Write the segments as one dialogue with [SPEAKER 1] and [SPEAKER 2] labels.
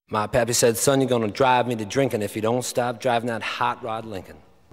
[SPEAKER 1] My pappy said, son, you're gonna drive me to drinking if you don't stop driving that hot rod Lincoln.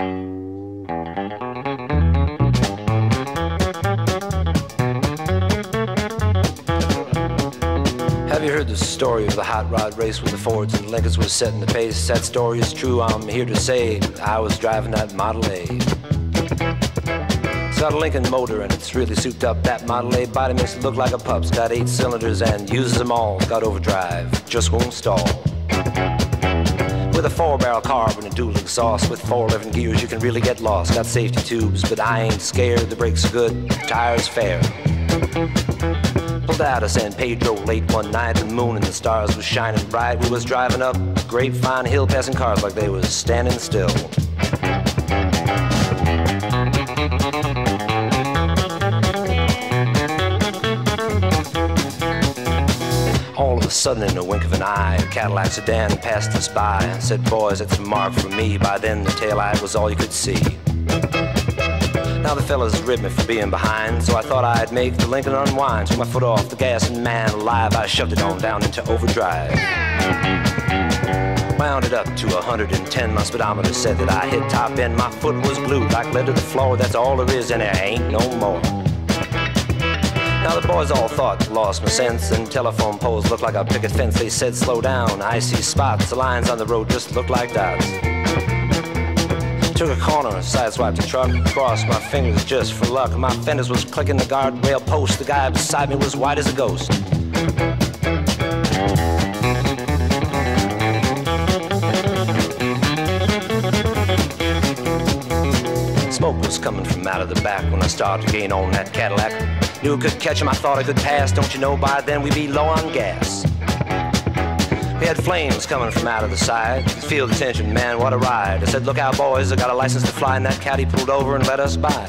[SPEAKER 1] Have you heard the story of the hot rod race where the Fords and Lincolns was setting the pace? That story is true, I'm here to say I was driving that Model A. It's got a Lincoln motor and it's really souped up. That Model A body makes it look like a pup's. Got 8 cylinders and uses them all. Got overdrive, just won't stall. With a 4-barrel carb and a dual exhaust, with 4 11 gears you can really get lost. Got safety tubes, but I ain't scared. The brakes are good, tires fair. Pulled out of San Pedro late one night. The moon and the stars was shining bright. We was driving up Grapevine Hill, passing cars like they was standing still. All of a sudden, in a wink of an eye, a Cadillac sedan passed us by and said, boys, it's a mark for me. By then, the taillight was all you could see. Now the fellas ribbed me for being behind, so I thought I'd make the Lincoln unwind. Took my foot off the gas and man alive, I shoved it on down into overdrive. Wound it up to 110, my speedometer said that I hit top end. My foot was glued like lead to the floor, that's all there is and there ain't no more. Now the boys all thought lost my sense, and telephone poles looked like a picket fence. They said slow down, I see spots, the lines on the road just looked like dots. Took a corner, sideswiped the truck, crossed my fingers just for luck. My fenders was clicking the guardrail post, the guy beside me was white as a ghost. Smoke was coming from out of the back when I started to gain on that Cadillac. Knew I could catch him, I thought I could pass. Don't you know by then we'd be low on gas. We had flames coming from out of the side. Feel the tension, man, what a ride. I said, look out boys, I got a license to fly. And that caddy pulled over and let us by.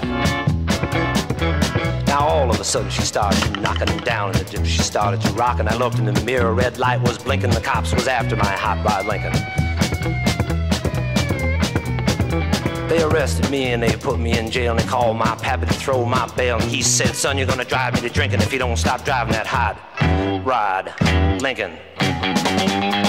[SPEAKER 1] Now all of a sudden she started knocking down in the dip. She started to rock and I looked in the mirror. Red light was blinking, the cops was after my hot rod Lincoln. They arrested me and they put me in jail, and they called my pappy to throw my bail. And he said, son, you're gonna drive me to drinking if you don't stop driving that hot rod Lincoln.